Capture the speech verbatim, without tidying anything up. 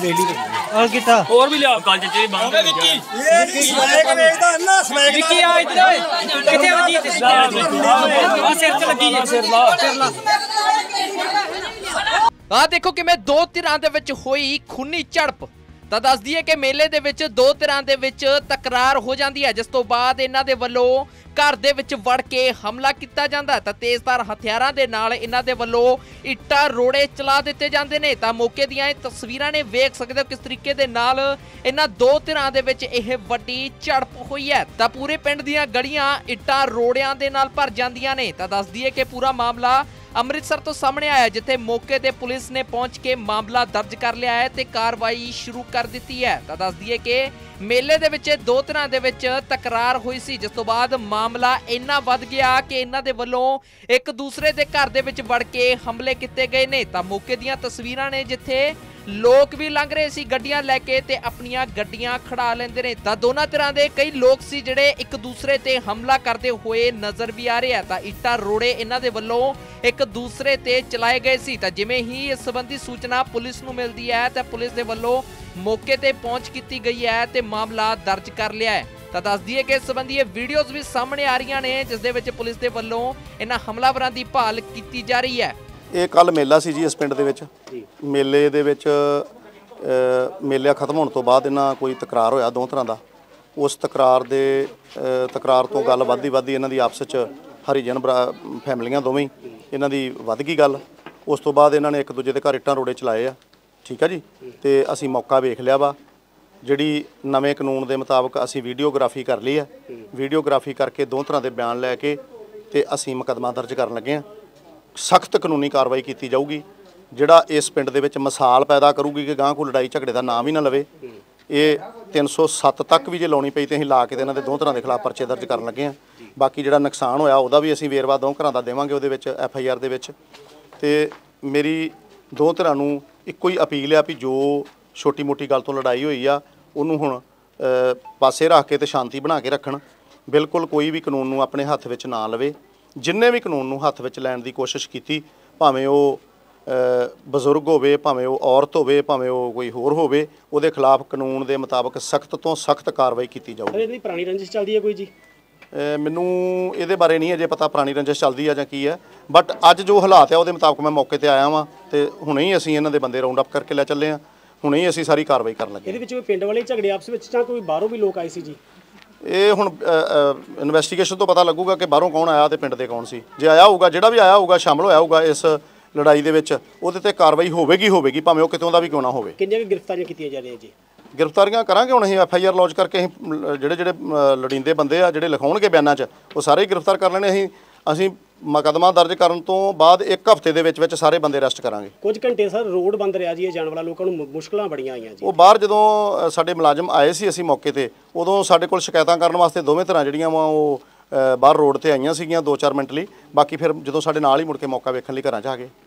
और कितना और भी लिया कल जे बंद विक्की ये स्मैक ਵੇਚਦਾ ਨਾ स्मैक विक्की आ इधर किथे वजी ते आ सिर ते लगी जे सिर ला सिर ला ਆ ਦੇਖੋ ਕਿਵੇਂ ਦੋ ਧਿਰਾਂ ਦੇ ਵਿੱਚ ਹੋਈ ਖੂਨੀ ਝੜਪ। ਤਾਂ ਦੱਸ ਦਈਏ ਕਿ ਮੇਲੇ ਦੇ ਵਿੱਚ ਦੋ ਧਿਰਾਂ ਦੇ ਵਿੱਚ ਤਕਰਾਰ ਹੋ ਜਾਂਦੀ ਹੈ, ਜਿਸ ਤੋਂ ਬਾਅਦ ਇਹਨਾਂ ਦੇ ਵੱਲੋਂ ਘਰ ਦੇ ਵਿੱਚ ਵੜ ਕੇ ਹਮਲਾ ਕੀਤਾ ਜਾਂਦਾ ਤਾਂ ਤੇਜ਼ਧਾਰ ਹਥਿਆਰਾਂ ਦੇ ਨਾਲ ਇਹਨਾਂ ਦੇ ਵੱਲੋਂ ਇੱਟਾਂ ਰੋੜੇ ਚਲਾ ਦਿੱਤੇ ਜਾਂਦੇ ਨੇ। ਤਾਂ ਮੌਕੇ ਦੀਆਂ ਇਹ ਤਸਵੀਰਾਂ ਨੇ, ਵੇਖ ਸਕਦੇ ਹੋ ਕਿਸ ਤਰੀਕੇ ਦੇ ਨਾਲ ਇਹਨਾਂ ਦੋ ਧਿਰਾਂ ਦੇ ਵਿੱਚ ਇਹ ਵੱਡੀ ਝੜਪ ਹੋਈ ਹੈ। ਤਾਂ ਪੂਰੇ ਪਿੰਡ ਦੀਆਂ ਗਲੀਆਂ ਇੱਟਾਂ ਰੋੜਿਆਂ ਦੇ ਨਾਲ ਭਰ ਜਾਂਦੀਆਂ ਨੇ। ਤਾਂ ਦੱਸ ਦਈਏ ਕਿ ਪੂਰਾ ਮਾਮਲਾ ਅੰਮ੍ਰਿਤਸਰ ਤੋਂ ਸਾਹਮਣੇ ਆਇਆ, ਜਿੱਥੇ ਮੌਕੇ ਤੇ ਪੁਲਿਸ ਨੇ ਪਹੁੰਚ ਕੇ ਮਾਮਲਾ ਦਰਜ ਕਰ ਲਿਆ ਹੈ ਤੇ ਕਾਰਵਾਈ ਸ਼ੁਰੂ ਕਰ ਦਿੱਤੀ ਹੈ। ਤਾਂ ਦੱਸ ਦਈਏ ਕਿ ਮੇਲੇ ਦੇ ਵਿੱਚ ਦੋ ਧਿਰਾਂ ਦੇ ਵਿੱਚ ਤਕਰਾਰ ਹੋਈ ਸੀ, ਜਿਸ ਤੋਂ ਬਾਅਦ ਮਾਮਲਾ ਇੰਨਾ ਵੱਧ ਗਿਆ ਕਿ ਇਹਨਾਂ ਦੇ ਵੱਲੋਂ ਇੱਕ ਦੂਸਰੇ ਦੇ ਘਰ ਦੇ ਵਿੱਚ ਵੜ ਕੇ ਹਮਲੇ ਕੀਤੇ ਗਏ ਨੇ। ਤਾਂ ਮੌਕੇ ਦੀਆਂ ਤਸਵੀਰਾਂ ਨੇ, ਜਿੱਥੇ ਲੋਕ ਵੀ ਲੰਘ ਰਹੇ ਸੀ ਗੱਡੀਆਂ ਲੈ ਕੇ ਤੇ ਆਪਣੀਆਂ ਗੱਡੀਆਂ ਖੜਾ ਲੈਂਦੇ ਨੇ। ਤਾਂ ਦੋਨਾਂ ਤਰ੍ਹਾਂ ਦੇ ਕਈ ਲੋਕ ਸੀ ਜਿਹੜੇ ਇੱਕ ਦੂਸਰੇ ਤੇ ਹਮਲਾ ਕਰਦੇ ਹੋਏ ਨਜ਼ਰ ਵੀ ਆ ਰਹੇ ਆ। ਤਾਂ ਇੱਟਾਂ ਰੋੜੇ ਇਹਨਾਂ ਦੇ ਵੱਲੋਂ ਇੱਕ ਦੂਸਰੇ ਤੇ ਚਲਾਏ ਗਏ ਸੀ। ਤਾਂ ਜਿਵੇਂ ਹੀ ਇਸ ਸੰਬੰਧੀ ਸੂਚਨਾ ਪੁਲਿਸ ਨੂੰ ਮਿਲਦੀ ਹੈ ਤਾਂ ਪੁਲਿਸ ਦੇ ਵੱਲੋਂ ਮੌਕੇ ਤੇ ਪਹੁੰਚ ਕੀਤੀ ਗਈ ਹੈ ਤੇ ਮਾਮਲਾ ਦਰਜ ਕਰ ਲਿਆ ਹੈ। ਤਾਂ ਦੱਸ ਦਈਏ ਕਿ ਇਸ ਸੰਬੰਧੀ ਇਹ ਵੀਡੀਓਜ਼ ਵੀ ਸਾਹਮਣੇ ਆ ਰਹੀਆਂ ਨੇ, ਜਿਸ ਦੇ ਵਿੱਚ ਪੁਲਿਸ ਦੇ ਵੱਲੋਂ ਇਹਨਾਂ ਹਮਲਾਵਰਾਂ ਦੀ ਭਾਲ ਕੀਤੀ ਜਾ ਰਹੀ ਹੈ। ਇਹ ਕੱਲ ਮੇਲਾ ਸੀ ਜੀ ਇਸ ਪਿੰਡ ਦੇ ਵਿੱਚ। ਮੇਲੇ ਦੇ ਵਿੱਚ ਮੇਲਾ ਖਤਮ ਹੋਣ ਤੋਂ ਬਾਅਦ ਇਹਨਾਂ ਕੋਈ ਤਕਰਾਰ ਹੋਇਆ ਦੋ ਤਰ੍ਹਾਂ ਦਾ। ਉਸ ਤਕਰਾਰ ਦੇ ਤਕਰਾਰ ਤੋਂ ਗੱਲ ਵੱਧਦੀ ਵੱਧਦੀ ਇਹਨਾਂ ਦੀ ਆਪਸ 'ਚ ਹਰੀਜਨ ਫੈਮਲੀਆਂ ਦੋਵੇਂ ਇਹਨਾਂ ਦੀ ਵੱਧ ਗਈ ਗੱਲ। ਉਸ ਤੋਂ ਬਾਅਦ ਇਹਨਾਂ ਨੇ ਇੱਕ ਦੂਜੇ ਦੇ ਘਰ ਇੱਟਾਂ ਰੋੜੇ ਚਲਾਏ ਆ, ਠੀਕ ਆ ਜੀ। ਤੇ ਅਸੀਂ ਮੌਕਾ ਵੇਖ ਲਿਆ ਵਾ, ਜਿਹੜੀ ਨਵੇਂ ਕਾਨੂੰਨ ਦੇ ਮੁਤਾਬਕ ਅਸੀਂ ਵੀਡੀਓਗ੍ਰਾਫੀ ਕਰ ਲਈ ਆ। ਵੀਡੀਓਗ੍ਰਾਫੀ ਕਰਕੇ ਦੋ ਤਰ੍ਹਾਂ ਦੇ ਬਿਆਨ ਲੈ ਕੇ ਤੇ ਅਸੀਂ ਮੁਕੱਦਮਾ ਦਰਜ ਕਰਨ ਲੱਗੇ ਆ। ਸਖਤ ਕਾਨੂੰਨੀ ਕਾਰਵਾਈ ਕੀਤੀ ਜਾਊਗੀ, ਜਿਹੜਾ ਇਸ ਪਿੰਡ ਦੇ ਵਿੱਚ ਮਿਸਾਲ ਪੈਦਾ ਕਰੂਗੀ ਕਿ ਗਾਂ ਕੋਈ ਲੜਾਈ ਝਗੜੇ ਦਾ ਨਾਮ ਹੀ ਨਾ ਲਵੇ। ਇਹ ਤਿੰਨ ਸੌ ਸੱਤ ਤੱਕ ਵੀ ਜੇ ਲਾਉਣੀ ਪਈ ਤੇ ਅਸੀਂ ਲਾ ਕੇ ਤੇ ਇਹਨਾਂ ਦੇ ਦੋ ਤਰ੍ਹਾਂ ਦੇ ਖਿਲਾਫ ਪਰਚੇ ਦਰਜ ਕਰਨ ਲੱਗੇ ਆ। ਬਾਕੀ ਜਿਹੜਾ ਨੁਕਸਾਨ ਹੋਇਆ ਉਹਦਾ ਵੀ ਅਸੀਂ ਵੇਰਵਾ ਦੋ ਘਰਾਂ ਦਾ ਦੇਵਾਂਗੇ ਉਹਦੇ ਵਿੱਚ ਐਫ ਆਈ ਆਰ ਦੇ ਵਿੱਚ। ਤੇ ਮੇਰੀ ਦੋ ਧਿਰਾਂ ਨੂੰ ਇੱਕੋ ਹੀ ਅਪੀਲ ਆ ਵੀ ਜੋ ਛੋਟੀ ਮੋਟੀ ਗੱਲ ਤੋਂ ਲੜਾਈ ਹੋਈ ਆ ਉਹਨੂੰ ਹੁਣ ਪਾਸੇ ਰੱਖ ਕੇ ਤੇ ਸ਼ਾਂਤੀ ਬਣਾ ਕੇ ਰੱਖਣ। ਬਿਲਕੁਲ ਕੋਈ ਵੀ ਕਾਨੂੰਨ ਨੂੰ ਆਪਣੇ ਹੱਥ ਵਿੱਚ ਨਾ ਲਵੇ। ਜਿੰਨੇ ਵੀ ਕਾਨੂੰਨ ਨੂੰ ਹੱਥ ਵਿੱਚ ਲੈਣ ਦੀ ਕੋਸ਼ਿਸ਼ ਕੀਤੀ, ਭਾਵੇਂ ਉਹ ਬਜ਼ੁਰਗ ਹੋਵੇ, ਭਾਵੇਂ ਉਹ ਔਰਤ ਹੋਵੇ, ਭਾਵੇਂ ਉਹ ਕੋਈ ਹੋਰ ਹੋਵੇ, ਉਹਦੇ ਖਿਲਾਫ ਕਾਨੂੰਨ ਦੇ ਮੁਤਾਬਕ ਸਖਤ ਤੋਂ ਸਖਤ ਕਾਰਵਾਈ ਕੀਤੀ ਜਾਊਗੀ। ਇਹਦੀ ਪੁਰਾਣੀ ਰੰਜਿਸ਼ ਚੱਲਦੀ ਹੈ ਕੋਈ ਜੀ? ਮੈਨੂੰ ਇਹਦੇ ਬਾਰੇ ਨਹੀਂ ਅਜੇ ਪਤਾ ਪੁਰਾਣੀ ਰੰਜਿਸ਼ ਚੱਲਦੀ ਆ ਜਾਂ ਕੀ ਹੈ, ਬਟ ਅੱਜ ਜੋ ਹਾਲਾਤ ਆ ਉਹਦੇ ਮੁਤਾਬਕ ਮੈਂ ਮੌਕੇ ਤੇ ਆਇਆ ਵਾਂ ਤੇ ਹੁਣੇ ਹੀ ਅਸੀਂ ਇਹਨਾਂ ਦੇ ਬੰਦੇ ਰਾਉਂਡ ਅਪ ਕਰਕੇ ਲੈ ਚੱਲੇ ਆ। ਹੁਣੇ ਹੀ ਅਸੀਂ ਸਾਰੀ ਕਾਰਵਾਈ ਕਰਨ ਲੱਗੇ। ਇਹਦੇ ਵਿੱਚ ਕੋਈ ਪਿੰਡ ਵਾਲੇ ਝਗੜੇ ਆਪਸ ਵਿੱਚ ਜਾਂ ਕੋਈ ਬਾਹਰੋਂ ਵੀ ਲੋਕ ਆਏ ਸੀ ਜੀ? ਇਹ ਹੁਣ ਇਨਵੈਸਟੀਗੇਸ਼ਨ ਤੋਂ ਪਤਾ ਲੱਗੂਗਾ ਕਿ ਬਾਹਰੋਂ ਕੌਣ ਆਇਆ ਤੇ ਪਿੰਡ ਦੇ ਕੌਣ ਸੀ। ਜੇ ਆਇਆ ਹੋਊਗਾ, ਜਿਹੜਾ ਵੀ ਆਇਆ ਹੋਊਗਾ, ਸ਼ਾਮਲ ਹੋਇਆ ਹੋਊਗਾ ਇਸ ਲੜਾਈ ਦੇ ਵਿੱਚ, ਉਹਦੇ ਤੇ ਕਾਰਵਾਈ ਹੋਵੇਗੀ ਹੋਵੇਗੀ ਭਾਵੇਂ ਉਹ ਕਿਤੋਂ ਦਾ ਵੀ ਕਿਉਂ ਨਾ ਹੋਵੇ। ਕਿੰਨੀਆਂ ਕੁ ਗ੍ਰਿਫਤਾਰੀਆਂ ਕੀਤੀਆਂ ਜਾ ਰਹੀਆਂ ਜੀ? ਗ੍ਰਿਫਤਾਰੀਆਂ ਕਰਾਂਗੇ ਹੁਣ ਅਸੀਂ ਐਫ ਆਈ ਆਰ ਲੌਂਚ ਕਰਕੇ ਅਸੀਂ ਜਿਹੜੇ ਜਿਹੜੇ ਲੜੀਂਦੇ ਬੰਦੇ ਆ ਜਿਹੜੇ ਲਿਖਾਉਣਗੇ ਬਿਆਨਾਂ 'ਚ ਉਹ ਸਾਰੇ ਹੀ ਗ੍ਰਿਫਤਾਰ ਕਰ ਲੈਣੇ। ਅਸੀਂ ਅਸੀਂ ਮੁਕੱਦਮਾ ਦਰਜ ਕਰਨ ਤੋਂ ਬਾਅਦ ਇੱਕ ਹਫ਼ਤੇ ਦੇ ਵਿੱਚ ਵਿੱਚ ਸਾਰੇ ਬੰਦੇ ਅਰੈਸਟ ਕਰਾਂਗੇ। ਕੁਝ ਘੰਟੇ ਸਰ ਰੋਡ ਬੰਦ ਰਿਹਾ ਜੀ, ਇਹ ਜਾਣ ਵਾਲਾ ਲੋਕਾਂ ਨੂੰ ਮੁਸ਼ਕਲਾਂ ਬੜੀਆਂ ਆਈਆਂ ਜੀ। ਉਹ ਬਾਹਰ ਜਦੋਂ ਸਾਡੇ ਮੁਲਾਜ਼ਮ ਆਏ ਸੀ ਅਸੀਂ ਮੌਕੇ ਤੇ, ਉਦੋਂ ਸਾਡੇ ਕੋਲ ਸ਼ਿਕਾਇਤਾਂ ਕਰਨ ਵਾਸਤੇ ਦੋਵੇਂ ਤਰ੍ਹਾਂ ਜਿਹੜੀਆਂ ਵਾ ਉਹ ਬਾਹਰ ਰੋਡ ਤੇ ਆਈਆਂ ਸੀਗੀਆਂ ਦੋ ਚਾਰ ਮਿੰਟ ਲਈ। ਬਾਕੀ ਫਿਰ ਜਦੋਂ ਸਾਡੇ ਨਾਲ ਹੀ ਮੁੜ ਕੇ ਮੌਕਾ ਵੇਖਣ ਲਈ ਘਰਾਂ 'ਚ ਆ ਗਏ।